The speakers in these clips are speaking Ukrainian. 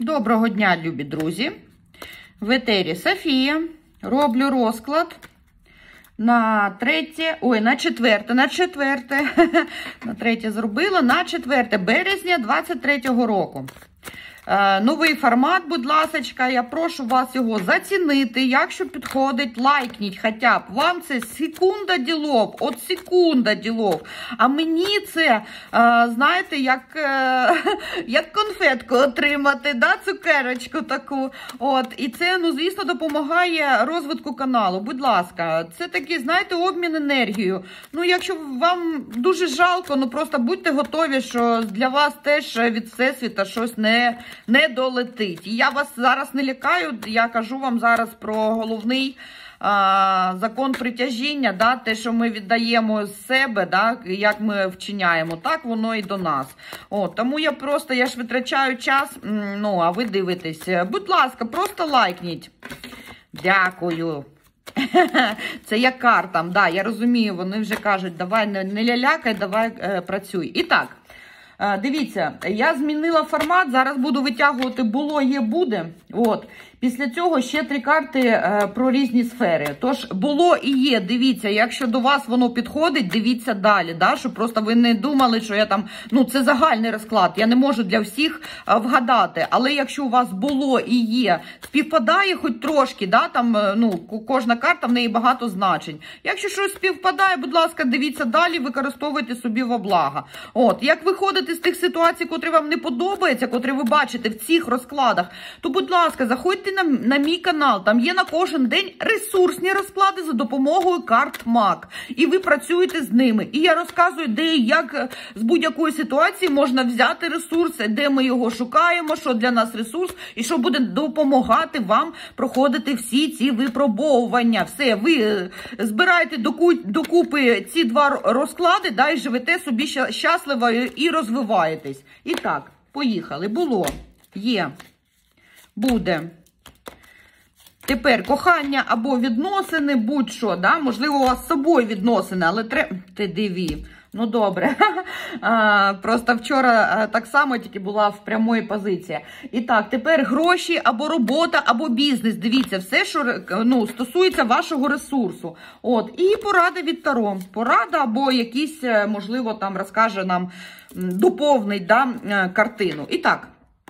Доброго дня, любі друзі! В етері Софія. Роблю розклад на четверте, на третє зробила, на 4 березня 23-го року. Новий формат, будь ласочка, я прошу вас його зацінити, якщо підходить, лайкніть хоча б. Вам це секунда ділов, от секунда ділов. А мені це, знаєте, як конфетку отримати, да, цукерочку таку. От, і це, ну, звісно, допомагає розвитку каналу. Будь ласка, це такий, знаєте, обмін енергією. Ну, якщо вам дуже жалко, ну, просто будьте готові, що для вас теж від Всесвіта щось не долетить. І я вас зараз не лякаю, я кажу вам зараз про головний закон притяжіння, да, те, що ми віддаємо з себе, да, як ми вчиняємо, так воно і до нас. От, тому я ж витрачаю час, ну, а ви дивитесь. Будь ласка, просто лайкніть. Дякую. Це як картам, да, я розумію, вони вже кажуть, давай не лялякай, давай працюй. І так. Дивіться, я змінила формат, зараз буду витягувати було, є, буде. От. Після цього ще 3 карти про різні сфери. Тож, було і є, дивіться, якщо до вас воно підходить, дивіться далі, да? Щоб просто ви не думали, що я там, ну, це загальний розклад, я не можу для всіх вгадати. Але якщо у вас було і є, співпадає хоч трошки, да? Там, ну, кожна карта, в неї багато значень. Якщо щось співпадає, будь ласка, дивіться далі, використовуйте собі во благо. От, як виходити з тих ситуацій, котрі вам не подобаються, котрі ви бачите в цих розкладах, то, будь ласка, заходьте на мій канал, там є на кожен день ресурсні розклади за допомогою карт МАК. І ви працюєте з ними. І я розказую, де і як з будь-якої ситуації можна взяти ресурс, де ми його шукаємо, що для нас ресурс, і що буде допомагати вам проходити всі ці випробовування. Все, ви збираєте докупи ці 2 розклади, да, і живете собі щасливо і розвиваєтесь. І так, поїхали. Було, є, буде. Тепер кохання або відносини, будь-що, да? Можливо, у вас з собою відносини, але треба... Ти диві. Ну, добре. Просто вчора так само тільки була в прямої позиції. І так, тепер гроші або робота, або бізнес. Дивіться, все, що, ну, стосується вашого ресурсу. От, і порада від Таро. Порада або якісь, можливо, там розкаже нам, доповнить, да, картину. І так,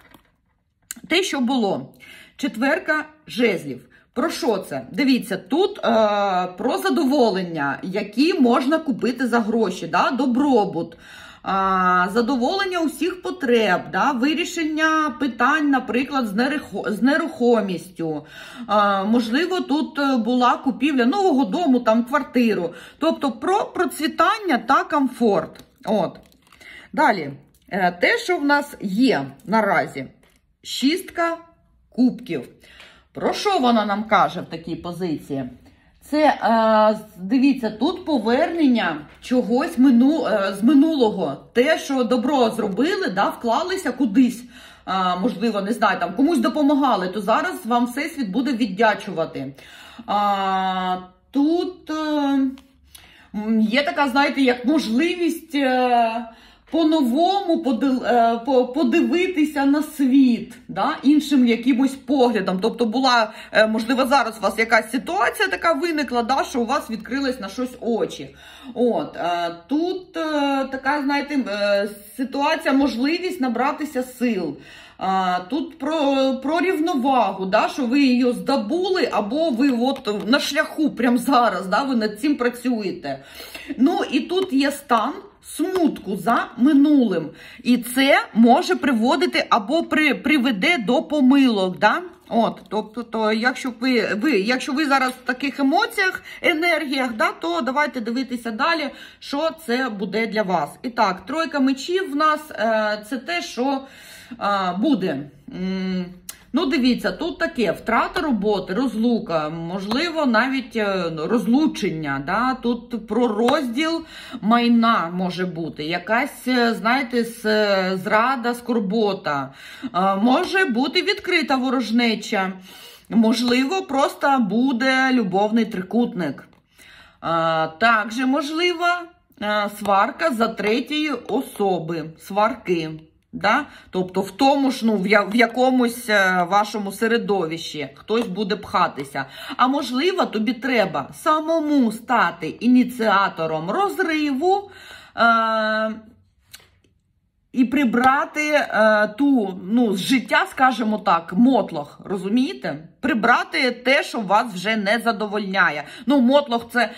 те, що було. 4 жезлів. Про що це? Дивіться, тут про задоволення, які можна купити за гроші, да? Добробут, задоволення усіх потреб, да? Вирішення питань, наприклад, з нерухомістю. Можливо, тут була купівля нового дому, там квартиру. Тобто про процвітання та комфорт. От. Далі, те, що в нас є наразі. 6 кубків. Про що вона нам каже в такій позиції? Це, дивіться, тут повернення чогось з минулого. Те, що добро зробили, да, вклалися кудись, можливо, не знаю, там комусь допомагали, то зараз вам Всесвіт буде віддячувати. Тут є така, знаєте, як можливість... по-новому подивитися на світ, да, іншим якимось поглядом. Тобто була, можливо, зараз у вас якась ситуація така виникла, да, що у вас відкрились на щось очі. От, тут така, знаєте, ситуація, можливість набратися сил. Тут про рівновагу, да, що ви її здобули, або ви от на шляху прямо зараз, да, ви над цим працюєте. Ну, і тут є стан смутку за минулим. І це може приводити або приведе до помилок, да? От, тобто, якщо ви зараз в таких емоціях, енергіях, да, то давайте дивитися далі, що це буде для вас. І так, 3 мечів в нас це те, що буде. Ну, дивіться, тут таке, втрата роботи, розлука, можливо, навіть розлучення, да? Тут про розділ майна може бути, якась, знаєте, зрада, скорбота, може бути відкрита ворожнеча, можливо, просто буде любовний трикутник. Також, можливо, сварка за 3-ї особи, сварки. Да? Тобто в тому ж, ну, в якомусь вашому середовищі хтось буде пхатися. А можливо, тобі треба самому стати ініціатором розриву і прибрати ту, ну, з життя, скажімо так, мотлох, розумієте? Прибрати те, що вас вже не задовольняє. Ну, мотлох це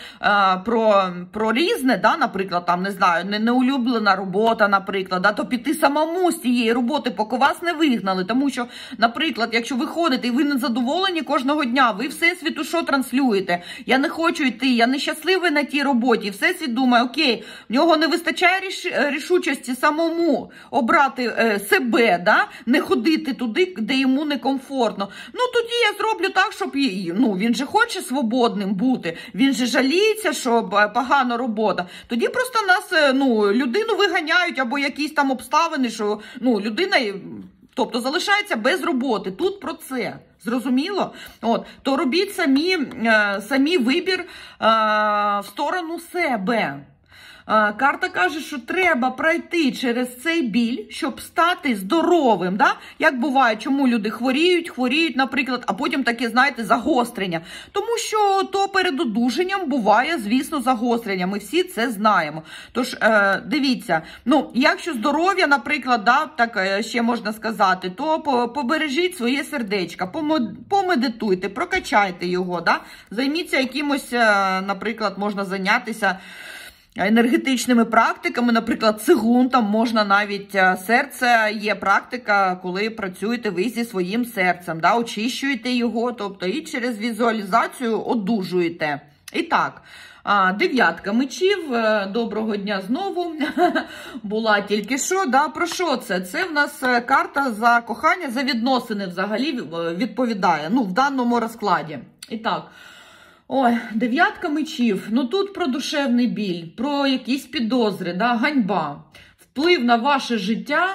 про різне, да, наприклад, там, не знаю, неулюблена робота, наприклад, да, то піти самому з цієї роботи, поки вас не вигнали. Тому що, наприклад, якщо ви ходите і ви не задоволені кожного дня, ви Всесвіту що транслюєте? Я не хочу йти, я нещасливий на тій роботі. Всесвіт думає, окей, в нього не вистачає рішучості самому обрати себе, да, не ходити туди, де йому некомфортно. Ну, тоді я зроблю так, щоб, ну, він же хоче свободним бути, він же жаліється, що погана робота. Тоді просто нас, ну, людину виганяють або якісь там обставини, що, ну, людина, тобто, залишається без роботи. Тут про це. Зрозуміло? От, то робіть самі вибір в сторону себе. Карта каже, що треба пройти через цей біль, щоб стати здоровим. Да? Як буває, чому люди хворіють, наприклад, а потім таке, знаєте, загострення. Тому що то перед одужанням буває, звісно, загострення. Ми всі це знаємо. Тож, дивіться, ну, якщо здоров'я, наприклад, да, так ще можна сказати, то побережіть своє сердечко, помедитуйте, прокачайте його, да? Займіться якимось, наприклад, можна зайнятися енергетичними практиками, наприклад, цигун, там можна навіть серце, є практика, коли працюєте ви зі своїм серцем, да, очищуєте його, тобто і через візуалізацію одужуєте. І так, 9 мечів, доброго дня знову, була тільки що, да, про що це? Це в нас карта за кохання, за відносини взагалі відповідає, ну, в даному розкладі. І так, ой, 9 мечів, ну тут про душевний біль, про якісь підозри, да, ганьба, вплив на ваше життя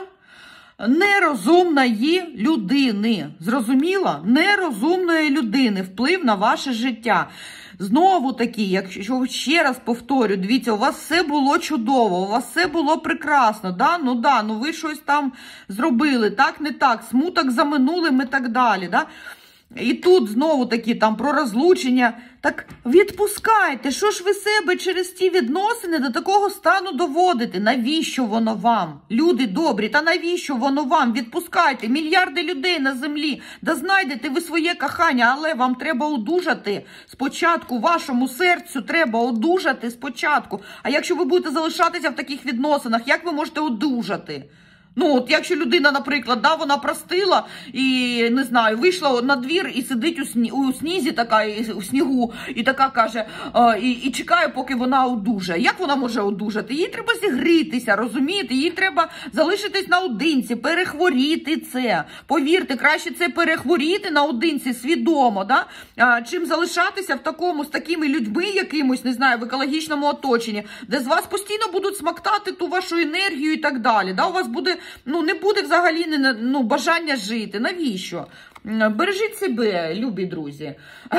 нерозумної людини. Зрозуміло? Нерозумної людини, вплив на ваше життя. Знову таки, якщо ще раз повторю, дивіться, у вас все було чудово, у вас все було прекрасно, да, ну ви щось там зробили, так, не так, смуток за минулим і так далі, да. І тут знову таки там про розлучення. Так відпускайте, що ж ви себе через ті відносини до такого стану доводите? Навіщо воно вам? Люди добрі, та навіщо воно вам? Відпускайте, мільярди людей на землі. Да знайдете ви своє кохання, але вам треба одужати спочатку, вашому серцю треба одужати спочатку. А якщо ви будете залишатися в таких відносинах, як ви можете одужати? Ну, от якщо людина, наприклад, да, вона простила і, не знаю, вийшла на двір і сидить у снізі, така, у снігу, і така каже, і чекає, поки вона одужає. Як вона може одужати? Їй треба зігрітися, розумієте? Їй треба залишитись наодинці, перехворіти це. Повірте, краще це перехворіти наодинці свідомо, да? Чим залишатися в такому, з такими людьми якимось, не знаю, в екологічному оточенні, де з вас постійно будуть смоктати ту вашу енергію і так далі. Да? У вас буде, ну, не буде взагалі бажання жити. Навіщо? Бережіть себе, любі друзі.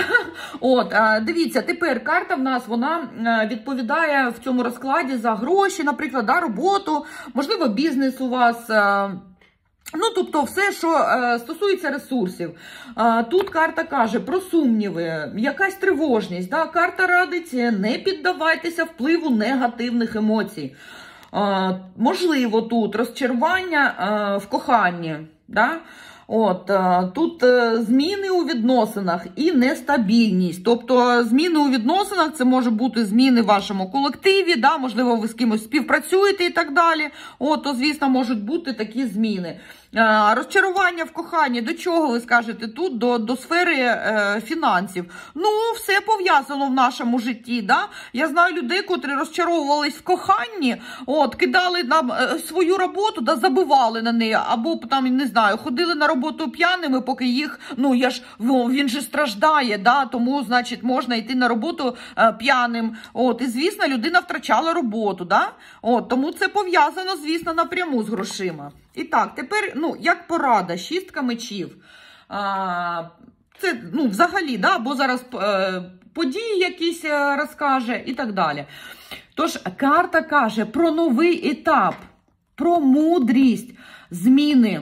От, дивіться, тепер карта в нас, вона відповідає в цьому розкладі за гроші, наприклад, да, роботу, можливо, бізнес у вас. Ну, тобто все, що стосується ресурсів. Тут карта каже про сумніви, якась тривожність. Да? Карта радить, не піддавайтеся впливу негативних емоцій. Можливо, тут розчарування в коханні. Да? От, тут зміни у відносинах і нестабільність. Тобто зміни у відносинах, це може бути зміни в вашому колективі, да? Можливо, ви з кимось співпрацюєте і так далі. От, то, звісно, можуть бути такі зміни. Розчарування в коханні, до чого ви скажете тут? До сфери фінансів. Ну, все пов'язано в нашому житті, да? Я знаю людей, котрі розчаровувались в коханні, от, кидали нам свою роботу, да, забивали на неї, або там, не знаю, ходили на роботу п'яними, поки їх, ну, він же страждає, да? Тому, значить, можна йти на роботу п'яним. От, і, звісно, людина втрачала роботу, да? От, тому це пов'язано, звісно, напряму з грошима. І так, тепер, ну, як порада, 6 мечів. Це, ну, взагалі, да, бо зараз події якісь розкаже і так далі. Тож, карта каже про новий етап, про мудрість. зміни,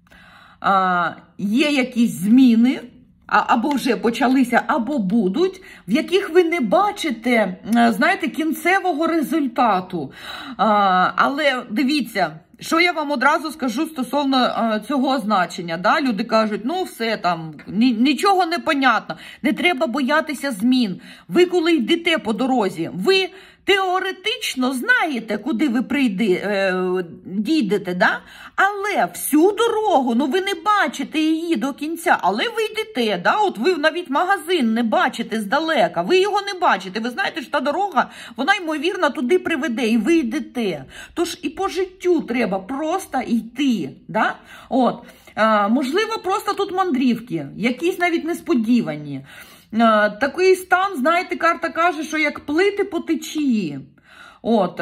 є якісь зміни, або вже почалися, або будуть, в яких ви не бачите, знаєте, кінцевого результату. Але дивіться, що я вам одразу скажу стосовно цього значення. Да? Люди кажуть, ну все там, нічого не понятно, не треба боятися змін. Ви коли йдете по дорозі, ви теоретично знаєте, куди ви дійдете, да? Але всю дорогу, ну ви не бачите її до кінця, але ви йдете, да? От ви навіть магазин не бачите здалека, ви його не бачите, ви знаєте, що та дорога, вона ймовірно туди приведе, і ви йдете. Тож і по життю треба просто йти, да? От. Можливо, просто тут мандрівки, якісь навіть несподівані. Такий стан, знаєте, карта каже, що як плити по течії. От,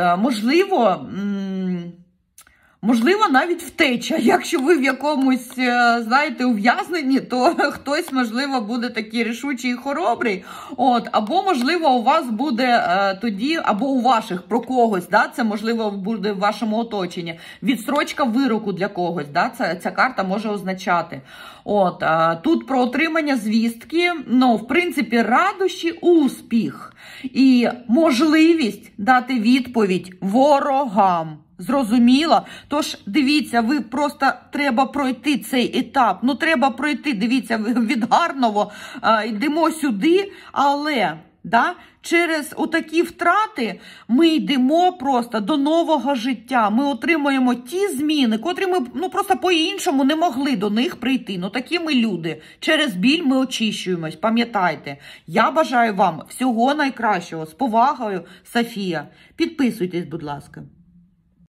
можливо, навіть втеча. Якщо ви в якомусь, знаєте, ув'язненні, то хтось, можливо, буде такий рішучий і хоробрий. От, або, можливо, у вас буде тоді, або у ваших, про когось, да, це, можливо, буде в вашому оточенні. Відстрочка вироку для когось, да, ця карта може означати. От, тут про отримання звістки, ну, в принципі, радощі, успіх і можливість дати відповідь ворогам. Зрозуміло? Тож, дивіться, ви просто треба пройти цей етап. Ну, треба пройти, дивіться, від гарного йдемо сюди, але, да, через отакі втрати ми йдемо просто до нового життя. Ми отримуємо ті зміни, котрі ми, ну, просто по-іншому не могли до них прийти. Ну, такі ми люди. Через біль ми очищуємось, пам'ятайте. Я бажаю вам всього найкращого. З повагою, Софія. Підписуйтесь, будь ласка.